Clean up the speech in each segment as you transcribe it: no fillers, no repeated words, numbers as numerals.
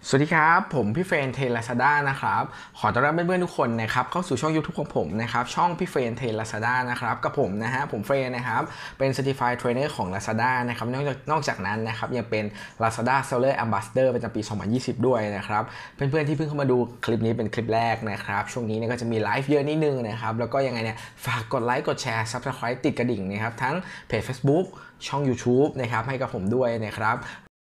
สวัสดีครับผมพี่เฟรนเทลาซาด้านะครับขอต้อนรับเพื่อนๆทุกคนนะครับเข้าสู่ช่อง YouTube ของผมนะครับช่องพี่เฟรนเทลาซาด้านะครับกับผมนะฮะผมเฟรนนะครับเป็น Certified Trainer ของ Lazada นะครับนอกจากนั้นนะครับยังเป็น Lazada Seller Ambassador ประจำปี 2020 ด้วยนะครับเพื่อนๆที่เพิ่งเข้ามาดูคลิปนี้เป็นคลิปแรกนะครับช่วงนี้เนี่ยก็จะมีไลฟ์เยอะนิดนึงนะครับแล้วก็ยังไงเนี่ยฝากกดไลค์กดแชร์ Subscribe ติดกระดิ่งนะครับทั้งเพจ Facebook ช่อง YouTube นะครับให้กับผมด้วยนะครับ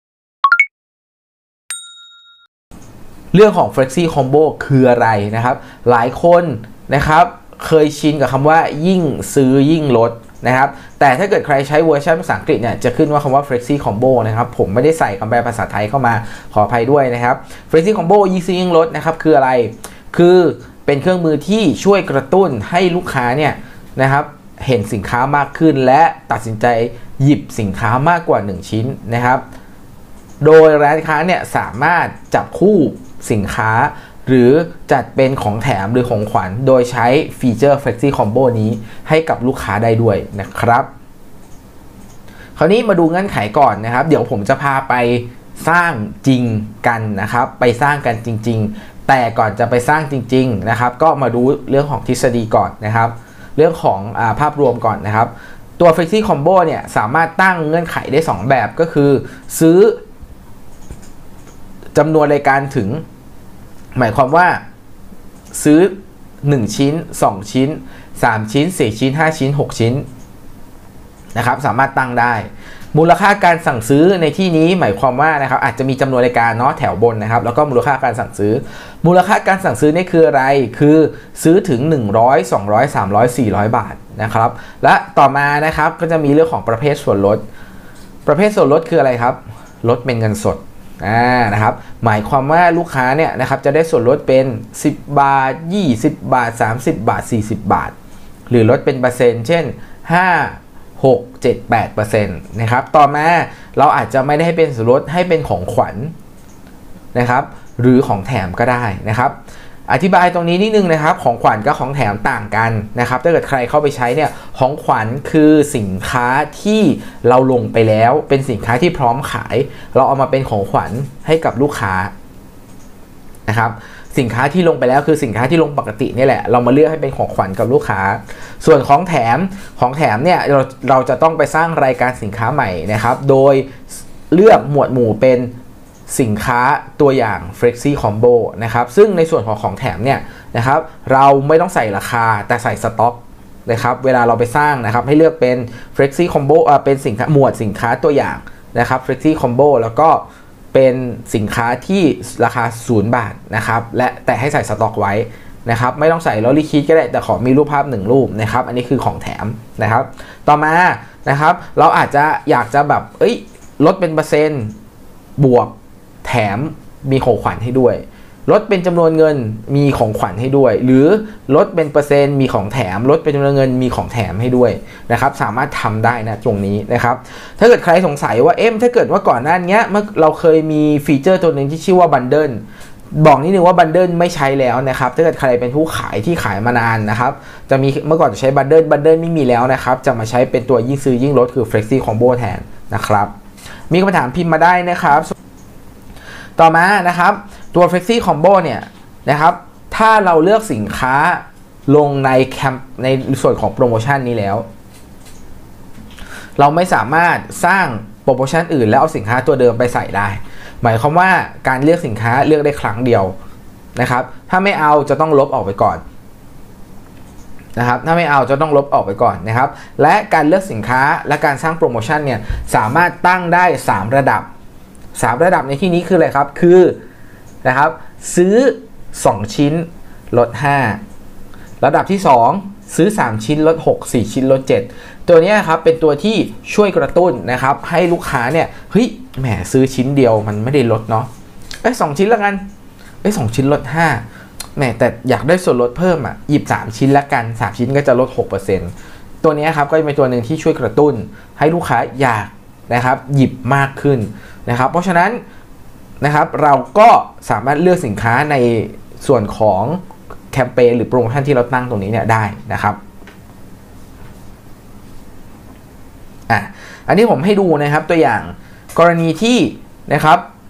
เรื่องของ Flexi Combo คืออะไรนะครับหลายคนนะครับเคยชินกับคำว่ายิ่งซื้อยิ่งลดนะครับแต่ถ้าเกิดใครใช้เวอร์ชันภาษาอังกฤษเนี่ยจะขึ้นว่าคำว่า Flexi Combo นะครับผมไม่ได้ใส่คำแปลภาษาไทยเข้ามาขออภัยด้วยนะครับ Flexi Combo ยิ่งซื้อยิ่งลดนะครับคืออะไรคือเป็นเครื่องมือที่ช่วยกระตุ้นให้ลูกค้าเนี่ยนะครับเห็นสินค้ามากขึ้นและตัดสินใจหยิบสินค้ามากกว่า1ชิ้นนะครับโดยร้านค้าเนี่ยสามารถจับคู่สินค้าหรือจัดเป็นของแถมหรือของขวัญโดยใช้ฟีเจอร์ Flexi Combo นี้ให้กับลูกค้าได้ด้วยนะครับคราวนี้มาดูเงื่อนไขก่อนนะครับเดี๋ยวผมจะพาไปสร้างจริงกันนะครับไปสร้างกันจริงๆแต่ก่อนจะไปสร้างจริงๆนะครับก็มาดูเรื่องของทฤษฎีก่อนนะครับเรื่องของภาพรวมก่อนนะครับตัว Flexi Combo เนี่ยสามารถตั้งเงื่อนไขได้2แบบก็คือซื้อจำนวนรายการถึงหมายความว่าซื้อ1ชิ้น2ชิ้น3ชิ้น4ชิ้น5ชิ้น6ชิ้นนะครับสามารถตั้งได้มูลค่าการสั่งซื้อในที่นี้หมายความว่านะครับอาจจะมีจำนวนรายการเนาะแถวบนนะครับแล้วก็มูลค่าการสั่งซื้อมูลค่าการสั่งซื้อนี่คืออะไรคือซื้อถึง100 200 300 400 บาทนะครับและต่อมานะครับก็จะมีเรื่องของประเภทส่วนลดประเภทส่วนลดคืออะไรครับลดเป็นเงินสดนะครับหมายความว่าลูกค้าเนี่ยนะครับจะได้ส่วนลดเป็น10 บาท20 บาท30 บาท40 บาทหรือลดเป็นเปอร์เซ็นต์เช่น5 6 7 8% นะครับต่อมาเราอาจจะไม่ได้ให้เป็นส่วนลดให้เป็นของขวัญนะครับหรือของแถมก็ได้นะครับอธิบายตรงนี้นิดนึงนะครับของขวัญกับของแถมต่างกันนะครับถ้าเกิดใครเข้าไปใช้เนี่ยของขวัญคือสินค้าที่เราลงไปแล้วเป็นสินค้าที่พร้อมขายเราเอามาเป็นของขวัญให้กับลูกค้านะครับสินค้าที่ลงไปแล้วคือสินค้าที่ลงปกตินี่แหละเรามาเลือกให้เป็นของขวัญกับลูกค้าส่วนของแถมเนี่ยเราจะต้องไปสร้างรายการสินค้าใหม่นะครับโดยเลือกหมวดหมู่เป็นสินค้าตัวอย่าง Flexi Combo นะครับซึ่งในส่วนของแถมเนี่ยนะครับเราไม่ต้องใส่ราคาแต่ใส่สต็อกนะครับเวลาเราไปสร้างนะครับให้เลือกเป็น Flexi Combo เป็นสินค้าหมวดสินค้าตัวอย่างนะครับ Flexi Combo แล้วก็เป็นสินค้าที่ราคา0 บาทนะครับและแต่ให้ใส่สต็อกไว้นะครับไม่ต้องใส่ลอรี่คิดก็ได้แต่ขอมีรูปภาพ1รูปนะครับอันนี้คือของแถมนะครับต่อมานะครับเราอาจจะอยากจะแบบลดเป็นเปอร์เซ็นต์บวกแถมมีของขวัญให้ด้วยลดเป็นจำนวนเงินมีของขวัญให้ด้วยหรือลดเป็นเปอร์เซ็นต์มีของแถมลดเป็นจำนวนเงินมีของแถมให้ด้วยนะครับสามารถทำได้นะตรงนี้นะครับถ้าเกิดใครสงสัยว่าถ้าเกิดว่าก่อนหน้านี้เมื่อเราเคยมีฟีเจอร์ตัวหนึ่งที่ชื่อว่าบันเดิลบอกนิดนึงว่าบันเดิลไม่ใช้แล้วนะครับถ้าเกิดใครเป็นผู้ขายที่ขายมานานนะครับจะมีเมื่อก่อนจะใช้บันเดิลไม่มีแล้วนะครับจะมาใช้เป็นตัวยิ่งซื้อยิ่งลดคือ Flexi Combo แทนนะครับมีคำถามพิมพ์มาได้นะครับต่อมานะครับตัว Flexi Combo เนี่ยนะครับถ้าเราเลือกสินค้าลงในส่วนของโปรโมชั่นนี้แล้วเราไม่สามารถสร้างโปรโมชั่นอื่นแล้วเอาสินค้าตัวเดิมไปใส่ได้หมายความว่าการเลือกสินค้าเลือกได้ครั้งเดียวนะครับถ้าไม่เอาจะต้องลบออกไปก่อนนะครับถ้าไม่เอาจะต้องลบออกไปก่อนนะครับและการเลือกสินค้าและการสร้างโปรโมชั่นเนี่ยสามารถตั้งได้3ระดับในที่นี้คืออะไรครับคือนะครับซื้อ2ชิ้นลด5ระดับที่2ซื้อ3ชิ้นลด6 4ชิ้นลด7ตัวนี้ครับเป็นตัวที่ช่วยกระตุ้นนะครับให้ลูกค้าเนี่ยแหมซื้อชิ้นเดียวมันไม่ได้ลดเนาะ2ชิ้นละกัน2ชิ้นลด5แหมแต่อยากได้ส่วนลดเพิ่มหยิบ3ชิ้นละกัน3ชิ้นก็จะลด 6% ตัวนี้ครับก็จะเป็นตัวหนึ่งที่ช่วยกระตุ้นให้ลูกค้าอยากนะครับหยิบมากขึ้นนะครับเพราะฉะนั้นนะครับเราก็สามารถเลือกสินค้าในส่วนของแคมเปญหรือโปรโมชั่นที่เราตั้งตรงนี้เนี่ยได้นะครับอันนี้ผมให้ดูนะครับตัวอย่างกรณีที่นะครับ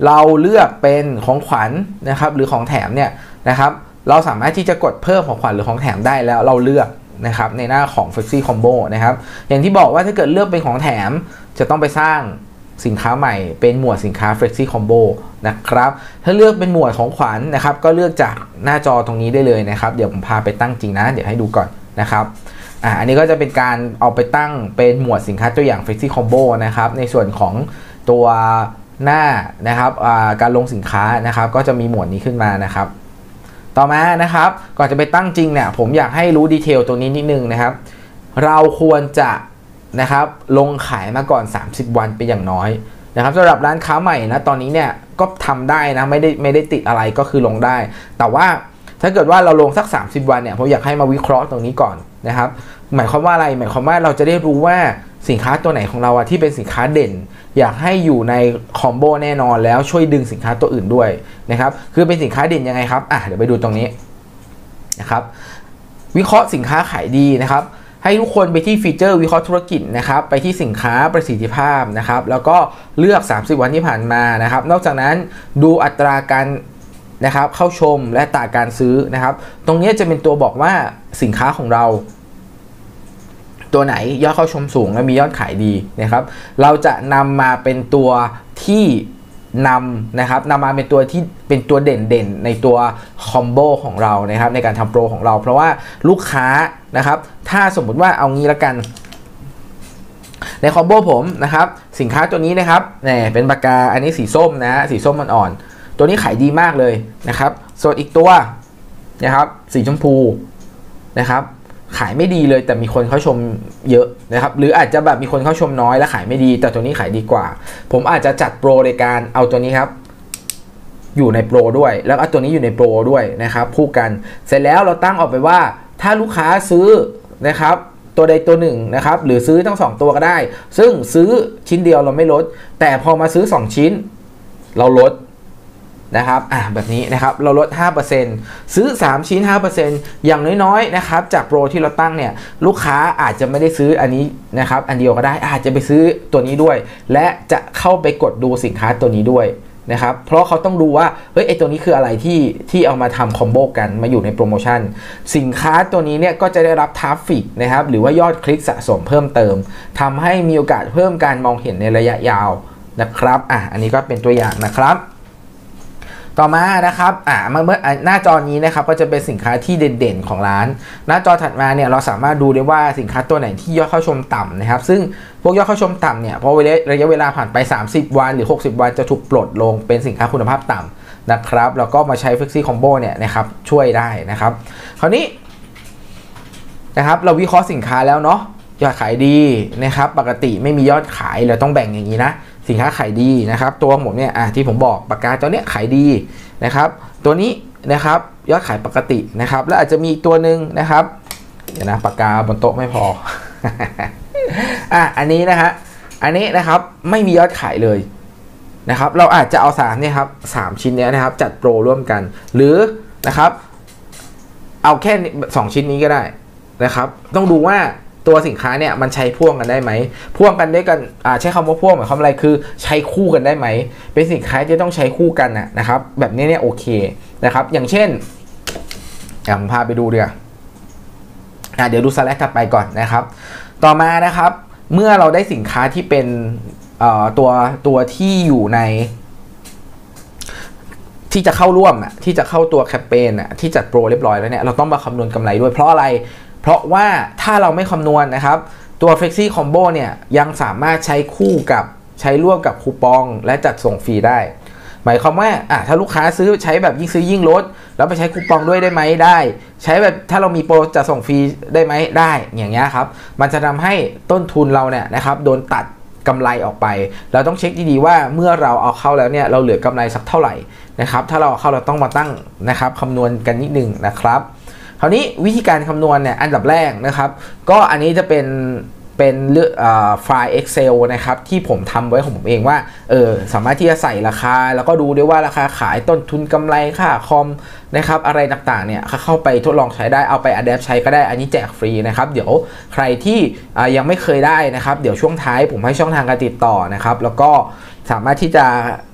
เราเลือกเป็นของขวัญนะครับหรือของแถมเนี่ยนะครับเราสามารถที่จะกดเพิ่มของขวัญหรือของแถมได้แล้วเราเลือกนะครับในหน้าของ Flexi Combo นะครับอย่างที่บอกว่าถ้าเกิดเลือกเป็นของแถมจะต้องไปสร้างสินค้าใหม่เป็นหมวดสินค้า Flexi Combo นะครับถ้าเลือกเป็นหมวดของขวัญนะครับก็เลือกจากหน้าจอตรงนี้ได้เลยนะครับเดี๋ยวผมพาไปตั้งจริงนะเดี๋ยวให้ดูก่อนนะครับอันนี้ก็จะเป็นการเอาไปตั้งเป็นหมวดสินค้าตัวอย่าง Flexi Combo นะครับในส่วนของตัวหน้านะครับการลงสินค้านะครับก็จะมีหมวดนี้ขึ้นมานะครับต่อมานะครับก่อนจะไปตั้งจริงเนี่ยผมอยากให้รู้ดีเทลตัวนี้นิดนึงนะครับเราควรจะนะครับลงขายมาก่อน30วันเป็นอย่างน้อยนะครับสำหรับร้านค้าใหม่นะตอนนี้เนี่ยก็ทำได้นะไม่ได้ติดอะไรก็คือลงได้แต่ว่าถ้าเกิดว่าเราลงสัก30วันเนี่ยผมอยากให้มาวิเคราะห์ตรงนี้ก่อนนะครับหมายความว่าอะไรหมายความว่าเราจะได้รู้ว่าสินค้าตัวไหนของเราที่เป็นสินค้าเด่นอยากให้อยู่ในคอมโบแน่นอนแล้วช่วยดึงสินค้าตัวอื่นด้วยนะครับคือเป็นสินค้าเด่นยังไงครับเดี๋ยวไปดูตรงนี้นะครับวิเคราะห์สินค้าขายดีนะครับให้ทุกคนไปที่ฟีเจอร์วิเคราะห์ธุรกิจนะครับไปที่สินค้าประสิทธิภาพนะครับแล้วก็เลือก30วันที่ผ่านมานะครับนอกจากนั้นดูอัตราการนะครับเข้าชมและอัตราการซื้อนะครับตรงนี้จะเป็นตัวบอกว่าสินค้าของเราตัวไหนยอดเข้าชมสูงและมียอดขายดีนะครับเราจะนำมาเป็นตัวที่นำมาเป็นตัวที่เป็นตัวเด่นในตัวคอมโบของเรานะครับในการทำโปรของเราเพราะว่าลูกค้านะครับถ้าสมมุติว่าเอางี้ละกันในคอมโบผมนะครับสินค้าตัวนี้นะครับเป็นปากกาอันนี้สีส้มนะสีส้มอ่อนๆตัวนี้ขายดีมากเลยนะครับส่วนอีกตัวนะครับสีชมพูนะครับขายไม่ดีเลยแต่มีคนเข้าชมเยอะนะครับหรืออาจจะแบบมีคนเข้าชมน้อยและขายไม่ดีแต่ตัวนี้ขายดีกว่าผมอาจจะจัดโปรในการเอาตัวนี้ครับอยู่ในโปรด้วยแล้วเอาตัวนี้อยู่ในโปรด้วยนะครับคู่กันเสร็จแล้วเราตั้งออกไปว่าถ้าลูกค้าซื้อนะครับตัวใดตัวหนึ่งนะครับหรือซื้อทั้ง2ตัวก็ได้ซึ่งซื้อชิ้นเดียวเราไม่ลดแต่พอมาซื้อ2ชิ้นเราลดนะครับแบบนี้นะครับเราลด 5% ซื้อ3ชิ้น 5% อย่างน้อยๆนะครับจากโปรที่เราตั้งเนี่ยลูกค้าอาจจะไม่ได้ซื้ออันนี้นะครับอันเดียวก็ได้อาจจะไปซื้อตัวนี้ด้วยและจะเข้าไปกดดูสินค้าตัวนี้ด้วยนะครับเพราะเขาต้องดูว่าเฮ้ยไอตัวนี้คืออะไรที่เอามาทำคอมโบกันมาอยู่ในโปรโมชั่นสินค้าตัวนี้เนี่ยก็จะได้รับทราฟฟิกนะครับหรือว่ายอดคลิกสะสมเพิ่มเติมทำให้มีโอกาสเพิ่มการมองเห็นในระยะยาวนะครับอันนี้ก็เป็นตัวอย่างนะครับต่อมานะครับเมื่อหน้าจอนี้นะครับก็จะเป็นสินค้าที่เด่นๆของร้านหน้าจอถัดมาเนี่ยเราสามารถดูได้ว่าสินค้าตัวไหนที่ยอดเข้าชมต่ำนะครับซึ่งพวกยอดเข้าชมต่ำเนี่ยพอระยะเวลาผ่านไป30วันหรือ60วันจะถูกปลดลงเป็นสินค้าคุณภาพต่ำนะครับแล้วก็มาใช้ Flexi Combo เนี่ยนะครับช่วยได้นะครับคราวนี้นะครับเราวิเคราะห์สินค้าแล้วเนาะยอดขายดีนะครับปกติไม่มียอดขายเราต้องแบ่งอย่างนี้นะสินค้าขายดีนะครับตัวผมเนี่ยที่ผมบอกปากกาตัวเนี้ยขายดีนะครับตัวนี้นะครับยอดขายปกตินะครับแล้วอาจจะมีตัวหนึ่งนะครับเดี๋ยวนะปากกาบนโต๊ะไม่พอ อันนี้นะฮะอันนี้นะครับไม่มียอดขายเลยนะครับเราอาจจะเอาเนี่ยครับ3ชิ้นเนี้ยนะครับจัดโปรร่วมกันหรือนะครับเอาแค่2ชิ้นนี้ก็ได้นะครับต้องดูว่าตัวสินค้าเนี่ยมันใช้พ่วงกันได้ไหมพ่วงกันด้วยกันใช้คำว่าพ่วงหมายความอะไรคือใช้คู่กันได้ไหมเป็นสินค้าที่ต้องใช้คู่กันนะครับแบบนี้เนี่ยโอเคนะครับอย่างเช่นผมพาไปดูเดี๋ยวดูสไลด์ถัดไปก่อนนะครับต่อมานะครับเมื่อเราได้สินค้าที่เป็นตัวที่อยู่ในที่จะเข้าร่วมที่จะเข้าตัวแคมเปญที่จัดโปรเรียบร้อยแล้วเนี่ยเราต้องมาคำนวณกำไรด้วยเพราะอะไรเพราะว่าถ้าเราไม่คำนวณนะครับตัว Flexi Combo เนี่ยยังสามารถใช้คู่กับใช้ร่วมกับคูปองและจัดส่งฟรีได้หมายความว่าถ้าลูกค้าซื้อใช้แบบยิ่งซื้อยิ่งลดแล้วไปใช้คูปองด้วยได้ไหมได้ใช้แบบถ้าเรามีโปรจัดส่งฟรีได้ไหมได้อย่างเงี้ยครับมันจะทำให้ต้นทุนเราเนี่ยนะครับโดนตัดกำไรออกไปเราต้องเช็คดีๆว่าเมื่อเราเอาเข้าแล้วเนี่ยเราเหลือกำไรสักเท่าไหร่นะครับถ้าเราเอาเข้าเราต้องมาตั้งนะครับคำนวณกันนิดนึงนะครับคราวนี้วิธีการคำนวณเนี่ยอันดับแรกนะครับก็อันนี้จะเป็นไฟล์ Excel นะครับที่ผมทำไว้ของผมเองว่าสามารถที่จะใส่ราคาแล้วก็ดูได้ว่าราคาขายต้นทุนกำไรค่าคอมนะครับอะไรต่างๆเนี่ยเข้าไปทดลองใช้ได้เอาไป Adapt ใช้ก็ได้อันนี้แจกฟรีนะครับเดี๋ยวใครที่ยังไม่เคยได้นะครับเดี๋ยวช่วงท้ายผมให้ช่องทางการติดต่อนะครับแล้วก็สามารถที่จะ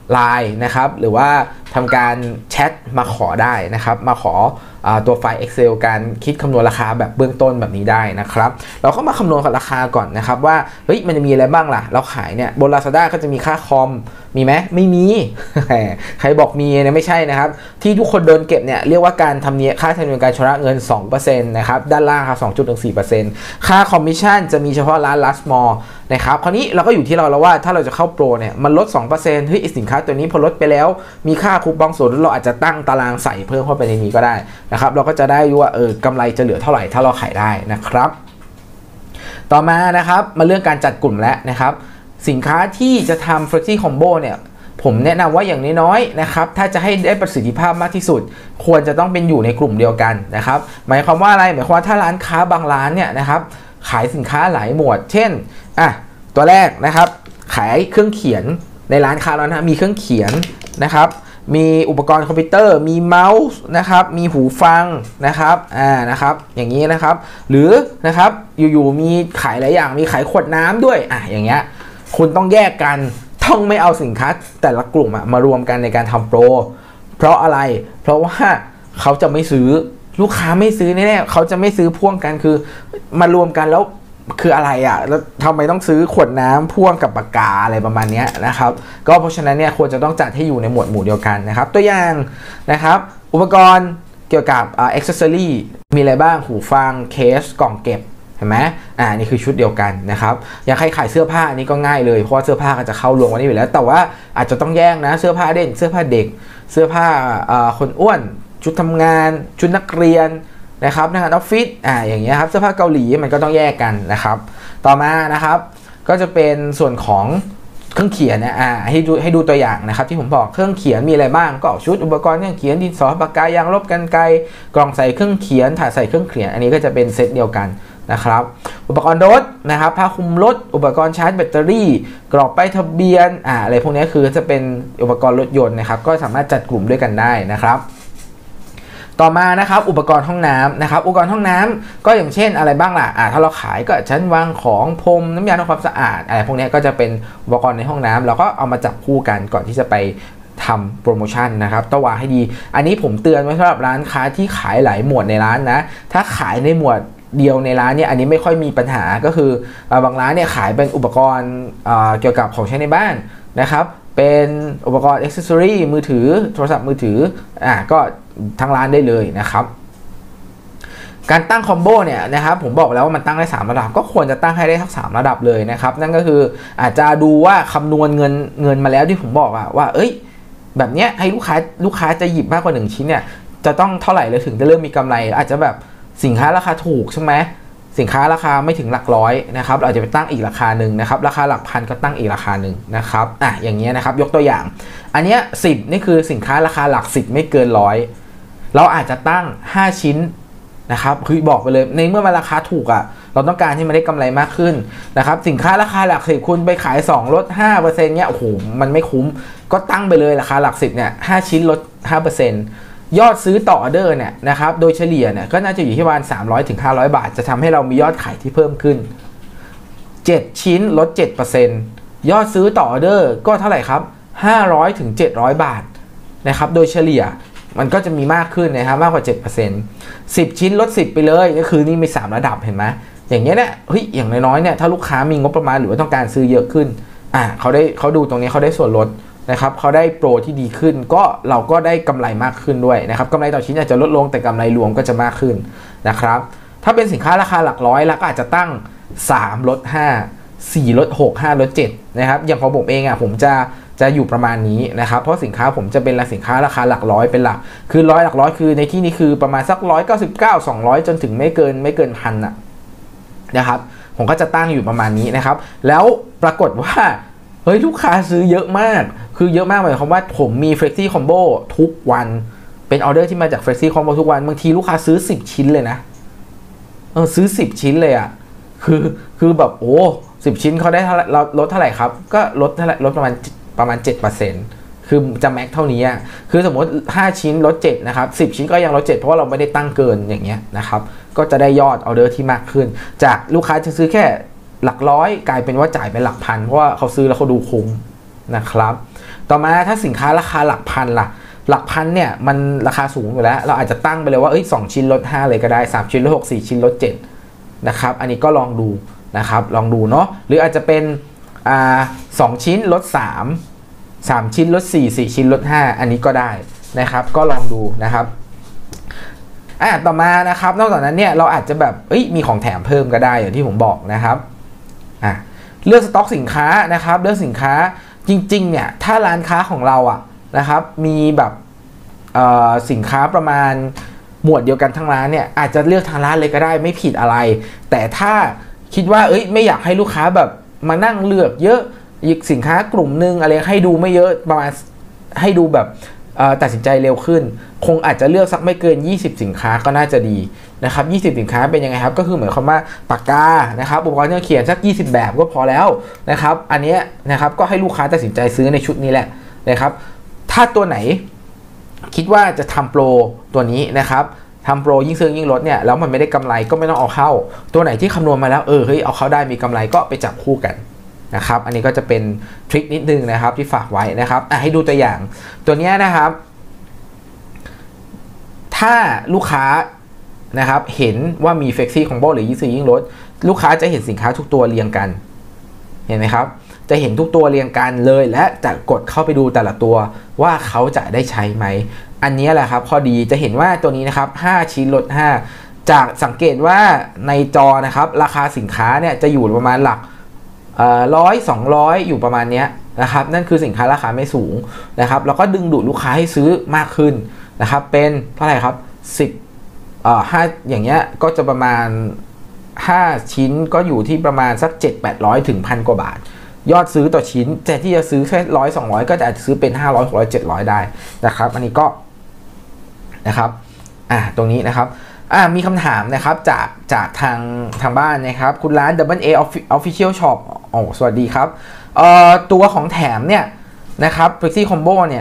Line นะครับหรือว่าทำการแชทมาขอได้นะครับมาขอตัวไฟล์ Excel การคิดคำนวณราคาแบบเบื้องต้นแบบนี้ได้นะครับเราก็มาคำนวณราคาก่อนนะครับว่าเฮ้ยมันจะมีอะไรบ้างล่ะเราขายเนี่ยบน Lazada ก็จะมีค่าคอมมีไหมไม่มี ใครบอกมีเนี่ยไม่ใช่นะครับที่ทุกคนโดนเก็บเนี่ยเรียกว่าการทำเนียค่าธรรมเนียมการชำระเงิน 2% นะครับด้านล่างครับ 2.14% ค่าคอมมิชชั่นจะมีเฉพาะร้าน Last Mall นะครับคราวนี้เราก็อยู่ที่เราแล้วว่าถ้าเราจะเข้าโปรเนี่ยมันลด 2% เฮ้ยสินค้าตัวนี้พอลดไปแล้วมีค่าคูปองส่วนลดเราอาจจะตั้งตารางใส่เพิ่มเข้าไปในนี้ก็ได้นะครับเราก็จะได้รู้ว่ากำไรจะเหลือเท่าไหร่ถ้าเราขายได้นะครับต่อมานะครับมาเรื่องการจัดกลุ่มแล้วนะครับสินค้าที่จะทำ Flexi Combo เนี่ยผมแนะนำว่าอย่างน้อยๆนะครับถ้าจะให้ได้ประสิทธิภาพมากที่สุดควรจะต้องเป็นอยู่ในกลุ่มเดียวกันนะครับหมายความว่าอะไรหมายความว่าถ้าร้านค้าบางร้านเนี่ยนะครับขายสินค้าหลายหมวดเช่นตัวแรกนะครับขายเครื่องเขียนในร้านค้าแล้วนะมีเครื่องเขียนนะครับมีอุปกรณ์คอมพิวเตอร์มีเมาส์นะครับมีหูฟังนะครับนะครับอย่างนี้นะครับหรือนะครับอยู่ๆมีขายหลายอย่างมีขายขวดน้ำด้วยอย่างเงี้ยคุณต้องแยกกันต้องไม่เอาสินค้าแต่ละกลุ่มมารวมกันในการทำโปรเพราะอะไรเพราะว่าเขาจะไม่ซื้อลูกค้าไม่ซื้อแน่ๆเขาจะไม่ซื้อพ่วงกันคือมารวมกันแล้วคืออะไรแล้วทำไมต้องซื้อขวดน้ำพ่วงกับปากกาอะไรประมาณนี้นะครับก็เพราะฉะนั้นเนี่ยควรจะต้องจัดให้อยู่ในหมวดหมู่เดียวกันนะครับตัวอย่างนะครับอุปกรณ์เกี่ยวกับaccessory มีอะไรบ้างหูฟังเคสกล่องเก็บเห็นไหมนี่คือชุดเดียวกันนะครับอย่างใครขายเสื้อผ้านี่ก็ง่ายเลยเพราะว่าเสื้อผ้าก็จะเข้ารวมกันนี้อยู่แล้วแต่ว่าอาจจะต้องแยกนะเสื้อผ้าเด่นเสื้อผ้าเด็กเสื้อผ้าคนอ้วนชุดทำงานชุดนักเรียนนะครับงานออฟฟิศอย่างเงี้ยครับเสื้อผ้าเกาหลีมันก็ต้องแยกกันนะครับต่อมานะครับก็จะเป็นส่วนของเครื่องเขียนให้ดูตัวอย่างนะครับที่ผมบอกเครื่องเขียนมีอะไรบ้างก็ชุดอุปกรณ์เครื่องเขียนดินสอปากกายางลบกรรไกรกล่องใส่เครื่องเขียนถาดใส่เครื่องเขียนอันนี้ก็จะเป็นเซตเดียวกันนะครับอุปกรณ์รถนะครับผ้าคลุมรถอุปกรณ์ชาร์จแบตเตอรี่กรอบป้ายทะเบียนอะไรพวกนี้คือจะเป็นอุปกรณ์รถยนต์นะครับก็สามารถจัดกลุ่มด้วยกันได้นะครับต่อมานะครับอุปกรณ์ห้องน้ำนะครับอุปกรณ์ห้องน้ำก็อย่างเช่นอะไรบ้างล่ะถ้าเราขายก็ชั้นวางของพรมน้ำยาทำความสะอาดอะไรพวกนี้ก็จะเป็นอุปกรณ์ในห้องน้ำเราก็เอามาจับคู่กันก่อนที่จะไปทำโปรโมชั่นนะครับต้องวางให้ดีอันนี้ผมเตือนไว้สำหรับร้านค้าที่ขายหลายหมวดในร้านนะถ้าขายในหมวดเดียวในร้านเนี่ยอันนี้ไม่ค่อยมีปัญหาก็คือบางร้านเนี่ยขายเป็นอุปกรณ์เกี่ยวกับของใช้ในบ้านนะครับเป็นอุปกรณ์ accessory มือถือโทรศัพท์มือถือก็ทั้งร้านได้เลยนะครับการตั้งคอมโบเนี่ยนะครับผมบอกแล้วว่ามันตั้งได้3ระดับก็ควรจะตั้งให้ได้ทั้ง3ระดับเลยนะครับนั่นก็คืออาจจะดูว่าคำนวณเงินมาแล้วที่ผมบอกว่าแบบเนี้ยให้ลูกค้าจะหยิบมากกว่า1ชิ้นเนี่ยจะต้องเท่าไหร่เลยถึงจะเริ่มมีกำไรอาจจะแบบสินค้าราคาถูกใช่ไหมสินค้าราคาไม่ถึงหลักร้อยนะครับเราจะไปตั้งอีกราคาหนึ่งนะครับราคาหลักพันก็ตั้งอีกราคาหนึ่งนะครับอย่างเงี้ยนะครับยกตัวอย่างอันเนี้ย10นี่คือสินค้าราคาหลัก10ไม่เกิน100เราอาจจะตั้ง5ชิ้นนะครับคือบอกไปเลยในเมื่อมันราคาถูกเราต้องการให้มันได้กำไรมากขึ้นนะครับสินค้าราคาหลัก10คุณไปขาย2ลด 5% เนี้ยโอ้โหมันไม่คุ้มก็ตั้งไปเลยราคาหลัก10เนี่ย5ชิ้นลด 5%ยอดซื้อต่อออเดอร์เนี่ยนะครับโดยเฉลี่ยเนี่ยก็น่าจะอยู่ที่ประมาณ300 ถึง 500 บาทจะทำให้เรามียอดขายที่เพิ่มขึ้น7ชิ้นลด 7% ยอดซื้อต่อออเดอร์ก็เท่าไหร่ครับ500 ถึง 700 บาทนะครับโดยเฉลี่ยมันก็จะมีมากขึ้นนะครับมากกว่า 7% 10 ชิ้นลด 10ไปเลยก็คือนี่มี3ระดับเห็นไหมอย่างเงี้ยเนี่ยอย่างน้อยๆเนี่ยถ้าลูกค้ามีงบประมาณหรือว่าต้องการซื้อเยอะขึ้นเขาดูตรงนี้เขาได้ส่วนลดนะครับเขาได้โปรที่ดีขึ้นก็เราก็ได้กำไรมากขึ้นด้วยนะครับกำไรต่อชิ้นอาจจะลดลงแต่กำไรรวมก็จะมากขึ้นนะครับถ้าเป็นสินค้าราคาหลักร้อยแล้วก็อาจจะตั้ง3ลด5 4ลด6 5ลด7นะครับอย่างของผมเองผมจะอยู่ประมาณนี้นะครับเพราะสินค้าผมจะเป็นสินค้าราคาหลักร้อยเป็นหลักคือหลักร้อยคือในที่นี้คือประมาณสัก199 200จนถึงไม่เกินพันนะครับผมก็จะตั้งอยู่ประมาณนี้นะครับแล้วปรากฏว่าลูกค้าซื้อเยอะมากคือเยอะมากหมายความว่าผมมี Flexi Combo ทุกวันเป็นออเดอร์ที่มาจาก Flexi Combo ทุกวันบางทีลูกค้าซื้อ10ชิ้นเลยนะซื้อ10ชิ้นเลยคือแบบ10ชิ้นเขาได้ลดเท่าไหร่ครับก็ลดประมาณ 7% คือจะแม็กเท่านี้คือสมมติ5ชิ้นลด7นะครับ10ชิ้นก็ยังลด7เพราะว่าเราไม่ได้ตั้งเกินอย่างเงี้ยนะครับก็จะได้ยอดออเดอร์ที่มากขึ้นจากลูกค้าจะซื้อแค่หลักร้อยกลายเป็นว่าจ่ายเป็นหลักพันเพราะว่าเขาซื้อแล้วเขาดูคุ้มนะครับต่อมาถ้าสินค้าราคาหลักพันล่ะหลักพันเนี่ยมันราคาสูงอยู่แล้วเราอาจจะตั้งไปเลยว่า2ชิ้นลด5เลยก็ได้3ชิ้นลด6 4ชิ้นลด7นะครับอันนี้ก็ลองดูนะครับลองดูเนาะหรืออาจจะเป็น2ชิ้นลด3ชิ้นลด4 4ชิ้นลด5อันนี้ก็ได้นะครับก็ลองดูนะครับต่อมานะครับนอกจากนั้นเนี่ยเราอาจจะแบบมีของแถมเพิ่มก็ได้อย่างที่ผมบอกนะครับเลือกสต็อกสินค้านะครับเลือกสินค้าจริงๆเนี่ยถ้าร้านค้าของเรานะครับมีแบบสินค้าประมาณหมวดเดียวกันทั้งร้านเนี่ยอาจจะเลือกทางร้านเลยก็ได้ไม่ผิดอะไรแต่ถ้าคิดว่าไม่อยากให้ลูกค้าแบบมานั่งเลือกเยอะอีกสินค้ากลุ่มนึงอะไรให้ดูไม่เยอะประมาณให้ดูแบบตัดสินใจเร็วขึ้นคงอาจจะเลือกสักไม่เกิน20สินค้าก็น่าจะดีนะครับ20สินค้าเป็นยังไงครับก็คือเหมือนคำว่าปากกานะครับอุปกรณ์เครื่องเขียนสัก20แบบก็พอแล้วนะครับอันนี้นะครับก็ให้ลูกค้าตัดสินใจซื้อในชุดนี้แหละนะครับถ้าตัวไหนคิดว่าจะทำโปรตัวนี้นะครับทำโปรยิ่งซื้อยิ่งลดเนี่ยแล้วมันไม่ได้กำไรก็ไม่ต้องเอาเข้าตัวไหนที่คำนวณมาแล้วเฮ้ยเอาเข้าได้มีกำไรก็ไปจับคู่กันนะครับอันนี้ก็จะเป็นทริคนิดนึงนะครับที่ฝากไว้นะครับให้ดูตัวอย่างตัวนี้นะครับถ้าลูกค้านะครับเห็นว่ามี Flexi Combo หรือยิ่งซื้อยิ่งลดลูกค้าจะเห็นสินค้าทุกตัวเรียงกันเห็นไหมครับจะเห็นทุกตัวเรียงกันเลยและจะกดเข้าไปดูแต่ละตัวว่าเขาจะได้ใช้ไหมอันนี้แหละครับข้อดีจะเห็นว่าตัวนี้นะครับ5ชิ้นลด5จากสังเกตว่าในจอนะครับราคาสินค้าเนี่ยจะอยู่ประมาณหลัก100-200อยู่ประมาณนี้นะครับนั่นคือสินค้าราคาไม่สูงนะครับแล้วก็ดึงดูดลูกค้าให้ซื้อมากขึ้นนะครับเป็นเท่าไหร่ครับ5อย่างเงี้ยก็จะประมาณ5ชิ้นก็อยู่ที่ประมาณสัก700-800 ถึง 1,000 กว่าบาทยอดซื้อต่อชิ้นแต่ที่จะซื้อแค่100-200ก็อาจจะซื้อเป็น500 600 700ได้นะครับอันนี้ก็นะครับตรงนี้นะครับมีคำถามนะครับจากทางบ้านนะครับคุณร้าน Double A Official Shop สวัสดีครับตัวของแถมเนี่ยนะครับ Flexi Combo เนี่ย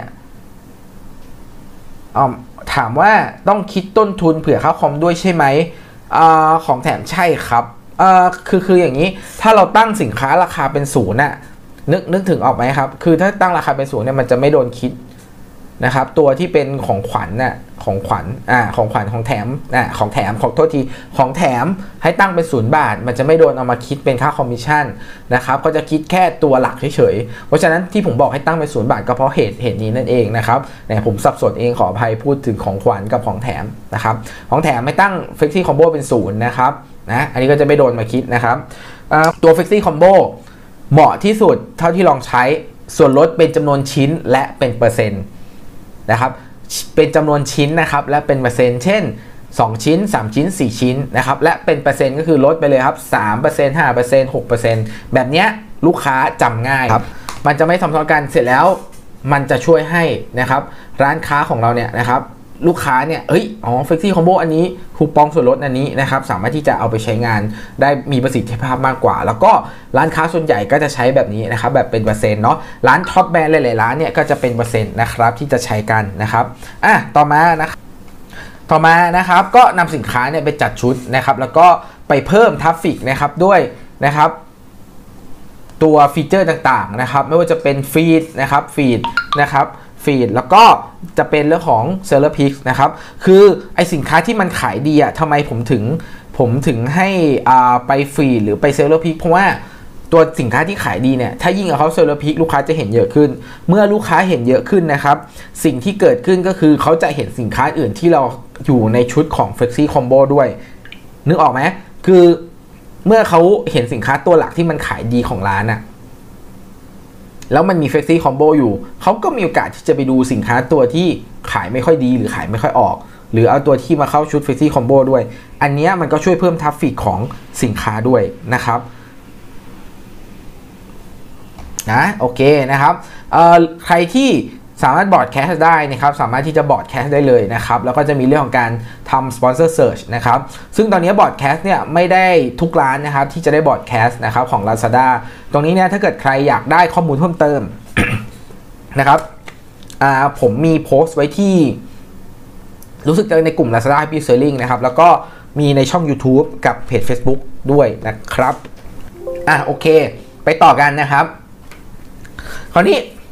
ถามว่าต้องคิดต้นทุนเผื่อค่าคอมด้วยใช่ไหมของแถมใช่ครับคืออย่างนี้ถ้าเราตั้งสินค้าราคาเป็น0น่ะนึกถึงออกไหมครับคือถ้าตั้งราคาเป็น0เนี่ยมันจะไม่โดนคิดนะครับตัวที่เป็นของขวัญน่ะของขวัญของแถมขอโทษทีของแถมให้ตั้งเป็น0 บาทมันจะไม่โดนเอามาคิดเป็นค่าคอมมิชชั่นนะครับก็จะคิดแค่ตัวหลักเฉยๆเพราะฉะนั้นที่ผมบอกให้ตั้งเป็น0 บาทก็เพราะเหตุนี้นั่นเองนะครับเนี่ยผมสับสนเองขออภัยพูดถึงของขวัญกับของแถมนะครับของแถมไม่ตั้ง Flexi Combo เป็น0นะครับอันนี้ก็จะไม่โดนมาคิดนะครับตัว Flexi Combo เหมาะที่สุดเท่าที่ลองใช้ส่วนลดเป็นจำนวนชิ้นและเป็นเปอร์เซ็นต์นะครับเป็นจำนวนชิ้นนะครับและเป็นเปอร์เซ็นต์เช่น2ชิ้น3ชิ้น4ชิ้นนะครับและเป็นเปอร์เซ็นต์ก็คือลดไปเลยครับ 3% 5% 6% แบบนี้ลูกค้าจำง่ายครับมันจะไม่ซ้ำซ้อนกันเสร็จแล้วมันจะช่วยให้นะครับร้านค้าของเราเนี่ยนะครับลูกค้าเนี่ยFlexi Combo อันนี้คูปองส่วนลดอันนี้นะครับสามารถที่จะเอาไปใช้งานได้มีประสิทธิภาพมากกว่าแล้วก็ร้านค้าส่วนใหญ่ก็จะใช้แบบนี้นะครับแบบเป็นเปอร์เซ็นต์เนาะร้านท็อปแบรนด์หลายๆร้านเนี่ยก็จะเป็นเปอร์เซ็นต์นะครับที่จะใช้กันนะครับต่อมานะครับก็นำสินค้าเนี่ยไปจัดชุดนะครับแล้วก็ไปเพิ่มทราฟฟิกนะครับด้วยนะครับตัวฟีเจอร์ต่างๆนะครับไม่ว่าจะเป็นฟีดนะครับแล้วก็จะเป็นเรื่องของ Seller Pix นะครับคือไอสินค้าที่มันขายดีทำไมผมถึงให้ไปฟีดหรือไป Seller Pix เพราะว่าตัวสินค้าที่ขายดีเนี่ยถ้ายิ่งเอาเขา Seller Pix ลูกค้าจะเห็นเยอะขึ้นเมื่อลูกค้าเห็นเยอะขึ้นนะครับสิ่งที่เกิดขึ้นก็คือเขาจะเห็นสินค้าอื่นที่เราอยู่ในชุดของ Flexi Combo ด้วยนึกออกไหมคือเมื่อเขาเห็นสินค้าตัวหลักที่มันขายดีของร้านแล้วมันมี Flexi Combo อยู่เขาก็มีโอกาสที่จะไปดูสินค้าตัวที่ขายไม่ค่อยดีหรือขายไม่ค่อยออกหรือเอาตัวที่มาเข้าชุด Flexi Combo ด้วยอันนี้มันก็ช่วยเพิ่มทราฟฟิกของสินค้าด้วยนะครับโอเคนะครับใครที่สามารถบอร์ดแคสได้นะครับสามารถที่จะบอร์ดแคสได้เลยนะครับแล้วก็จะมีเรื่องของการทำ Sponsor Search นะครับซึ่งตอนนี้บอร์ดแคสเนี่ยไม่ได้ทุกร้านนะครับที่จะได้บอร์ดแคสนะครับของ Lazada ตรงนี้เนี่ยถ้าเกิดใครอยากได้ข้อมูลเพิ่มเติม นะครับผมมีโพสต์ไว้ที่รู้สึกจะในกลุ่ม Lazada Happy Selling นะครับแล้วก็มีในช่อง YouTube กับเพจ Facebook ด้วยนะครับโอเคไปต่อกันนะครับคราวนี้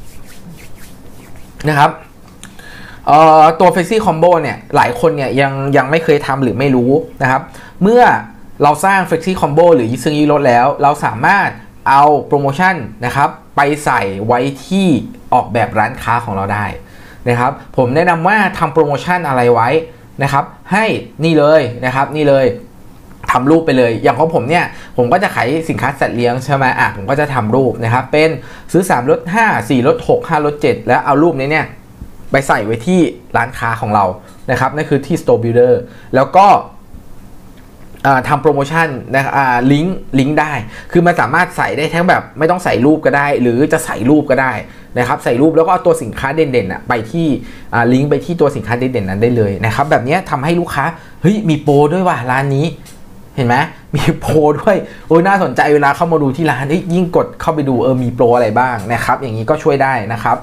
นะครับตัว Flexi Combo เนี่ยหลายคนเนี่ยยังไม่เคยทำหรือไม่รู้นะครับเมื่อเราสร้าง Flexi Combo หรือซื้อยืดลดแล้วเราสามารถเอาโปรโมชั่นนะครับไปใส่ไว้ที่ออกแบบร้านค้าของเราได้นะครับผมแนะนำว่าทำโปรโมชั่นอะไรไว้นะครับให้นี่เลยนะครับนี่เลยทำรูปไปเลยอย่างของผมเนี่ยผมก็จะขายสินค้าสัตว์เลี้ยงใช่ไหมผมก็จะทำรูปนะครับเป็นซื้อ3ลด5 4ลด6 5ลด7แล้วเอารูปนี้เนี่ยไปใส่ไว้ที่ร้านค้าของเรานะครับนั่นคือที่ Store Builder แล้วก็ทำโปรโมชั่นนะลิงก์ได้คือมันสามารถใส่ได้ทั้งแบบไม่ต้องใส่รูปก็ได้หรือจะใส่รูปก็ได้นะครับใส่รูปแล้วก็เอาตัวสินค้าเด่นๆไปที่ลิงก์ไปที่ตัวสินค้าเด่นๆนั้นได้เลยนะครับแบบนี้ทำให้ลูกค้าเฮ้ยมีโปรด้วยว่ะร้านนี้เห็นไหมมีโปรด้วยโอ้ยน่าสนใจเวลาเข้ามาดูที่ร้านยิ่งกดเข้าไปดูมีโปรอะไรบ้างนะครับอย่างนี้ก็ช่วยได้นะครับ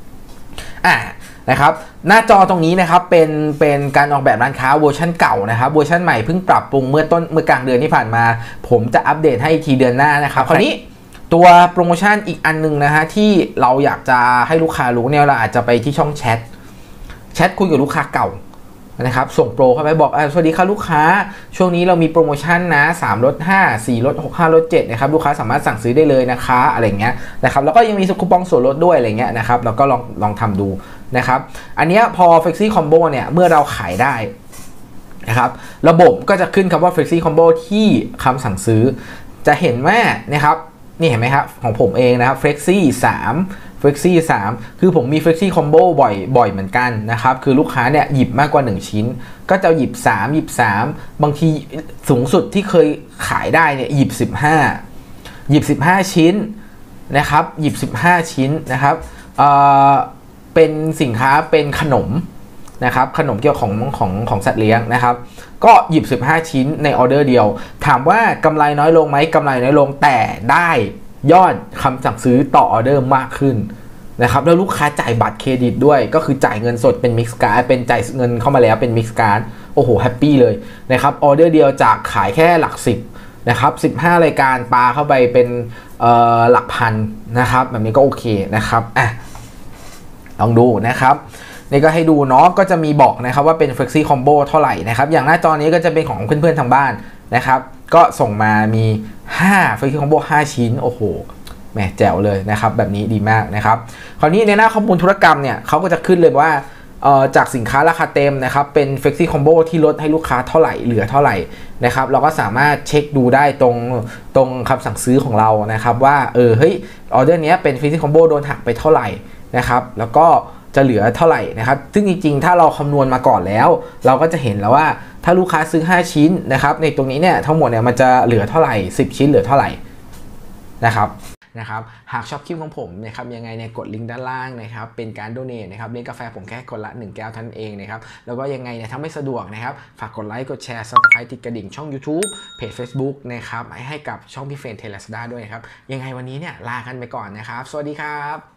นะครับหน้าจอตรงนี้นะครับเป็นการออกแบบร้านค้าเวอร์ชันเก่านะครับเวอร์ชันใหม่เพิ่งปรับปรุงเมื่อกลางเดือนที่ผ่านมาผมจะอัปเดตให้ทีเดือนหน้านะครับคราวนี้ตัวโปรโมชั่นอีกอันนึงนะฮะที่เราอยากจะให้ลูกค้ารู้เนี่ยเราอาจจะไปที่ช่องแชทคุยกับลูกค้าเก่านะครับส่งโปรเข้าไปบอกสวัสดีค่ะลูกค้าช่วงนี้เรามีโปรโมชั่นนะ3ลด5 4ลด6 5ลด7นะครับลูกค้าสามารถสั่งซื้อได้เลยนะคะอะไรเงี้ยนะครับแล้วก็ยังมีคูปองส่วนลดด้วยอะไรเงี้ยนะครับแล้วก็ลองทำดูนะครับอันนี้พอ Flexi Combo เนี่ยเมื่อเราขายได้นะครับระบบก็จะขึ้นคำว่า Flexi Combo ที่คำสั่งซื้อจะเห็นว่านะครับนี่เห็นไหมครับของผมเองนะครับ Flexi 3คือผมมี Flexi Combo บ่อยเหมือนกันนะครับคือลูกค้าเนี่ยหยิบมากกว่า1ชิ้นก็จะหยิบ3บางทีสูงสุดที่เคยขายได้เนี่ยหยิบ15ชิ้นนะครับหยิบ15ชิ้นนะครับเป็นสินค้าเป็นขนมนะครับขนมเกี่ยวของสัตว์เลี้ยงนะครับก็หยิบ15ชิ้นในออเดอร์เดียวถามว่ากำไรน้อยลงไหมกำไรน้อยลงแต่ได้ยอดคำสั่งซื้อต่อออเดอร์มากขึ้นนะครับแล้วลูกค้าจ่ายบัตรเครดิตด้วยก็คือจ่ายเงินสดเป็นมิกซ์การ์ดเป็นจ่ายเงินเข้ามาแล้วเป็นมิกซ์การ์ดโอ้โหแฮปปี้เลยนะครับออเดอร์เดียวจากขายแค่หลัก10นะครับ15รายการปาเข้าไปเป็นหลักพันนะครับแบบนี้ก็โอเคนะครับลองดูนะครับนี่ก็ให้ดูเนาะก็จะมีบอกนะครับว่าเป็น Flexi Combo เท่าไหร่นะครับอย่างหน้าจอนี้ก็จะเป็นของเพื่อนๆทางบ้านนะครับก็ส่งมามี5 Flexi Combo 5ชิ้นโอ้โหแหมแจ๋วเลยนะครับแบบนี้ดีมากนะครับคราวนี้ในหน้าข้อมูลธุรกรรมเนี่ยเขาก็จะขึ้นเลยว่าจากสินค้าราคาเต็มนะครับเป็น Flexi Combo ที่ลดให้ลูกค้าเท่าไหร่เหลือเท่าไหร่นะครับเราก็สามารถเช็คดูได้ตรงคำสั่งซื้อของเรานะครับว่าเฮ้ยออเดอร์นี้เป็น Flexi Combo โดนหักไปเท่าไหร่นะครับแล้วก็จะเหลือเท่าไหร่นะครับซึ่งจริงๆถ้าเราคำนวณมาก่อนแล้วเราก็จะเห็นแล้วว่าถ้าลูกค้าซื้อ5ชิ้นนะครับในตรงนี้เนี่ยทั้งหมดเนี่ยมันจะเหลือเท่าไหร่10ชิ้นเหลือเท่าไหร่นะครับหากชอบคลิปของผมนะครับยังไงเนี่ยกดลิงก์ด้านล่างนะครับเป็นการโดเนทนะครับเลี้ยงกาแฟผมแค่คนละ1แก้วท่านเองนะครับแล้วก็ยังไงเนี่ยถ้าไม่สะดวกนะครับฝากกดไลค์กดแชร์ Subscribe ติดกระดิ่งช่อง YouTube เพจ Facebook นะครับให้กับช่องพี่เฟรนเทเลสดาด้วยนะครับยังไงวันนี้เนี่ยลากันไปก่อนนะครับสวัสดีครับ